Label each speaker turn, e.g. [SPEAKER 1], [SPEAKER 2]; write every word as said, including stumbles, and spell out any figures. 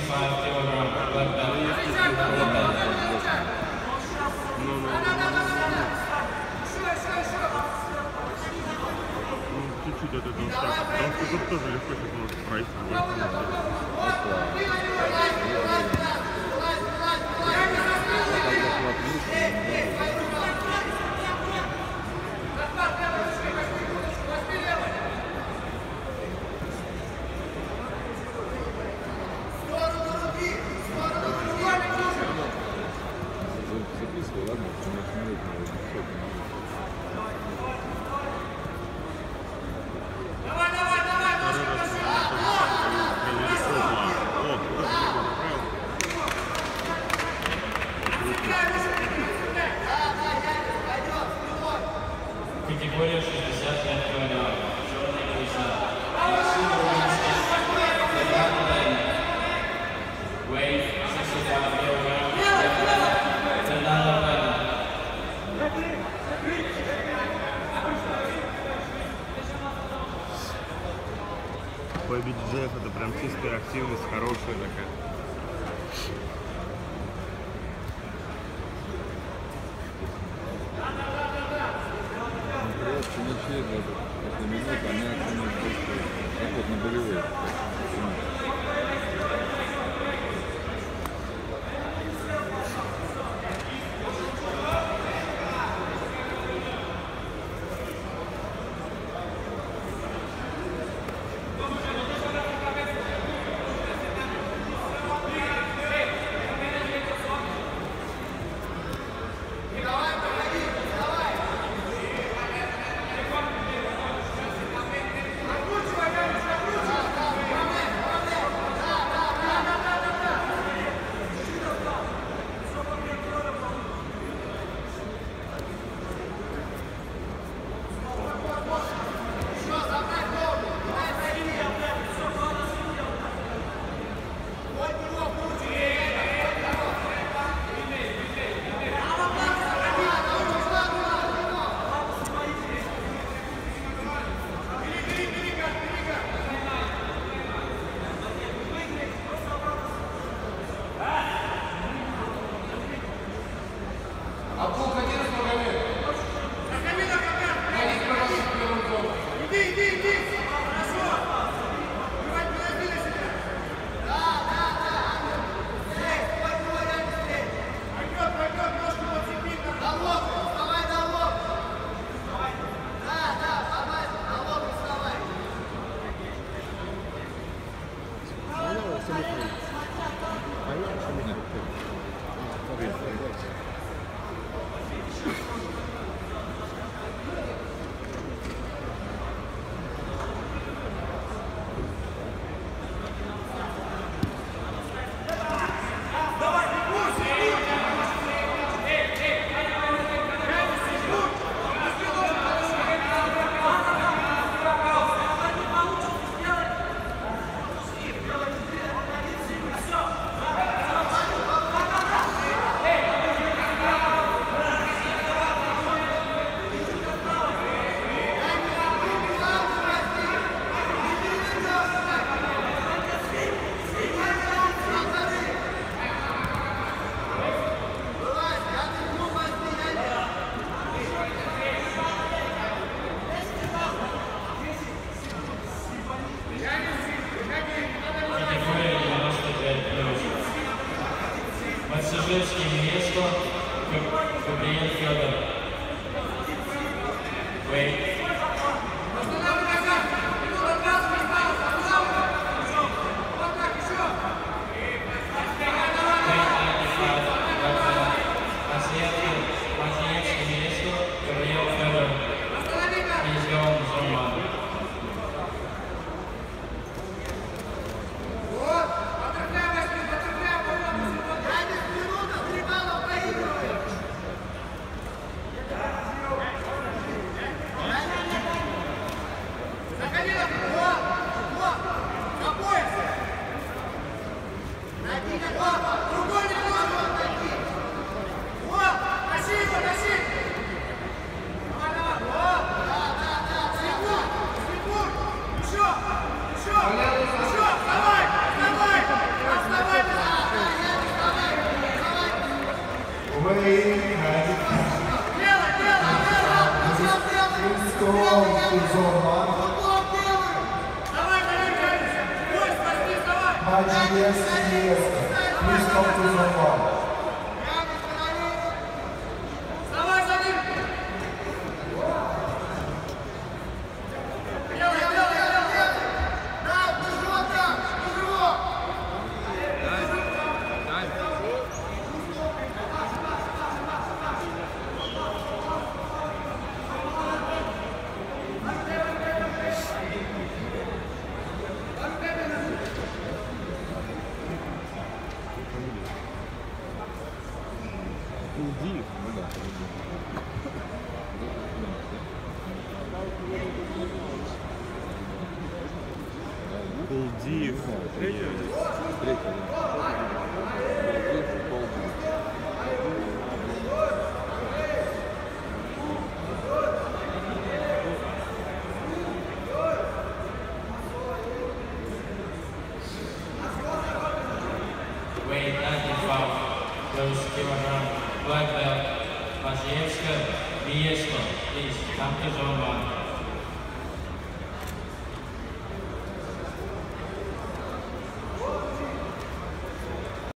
[SPEAKER 1] Чуть-чуть от этого штата, потому что тут тоже легко сейчас может пройти.
[SPEAKER 2] Записывай, ладно?
[SPEAKER 3] Категория шестьдесят пять килограмм. Черные пояса. Weight sixty-five kilograms. Fernando Pena.
[SPEAKER 1] Бой би джи эф это прям чистая активность, хорошая такая.
[SPEAKER 2] Ничего даже после минуты они оценивают просто как вот на болевой.
[SPEAKER 3] Массажирское место Габриэль Федор. Weight.
[SPEAKER 4] Давай, давай, давай, Hajievski Ieska. Please come to zone one.
[SPEAKER 1] Кулдиев.
[SPEAKER 2] Ну да,
[SPEAKER 1] Кулдиев.
[SPEAKER 2] Третья, третья. Третья, полдень.
[SPEAKER 3] Weight ninety-five, close kilogram, black belt, Hajievska Ieska. Please come to zone one.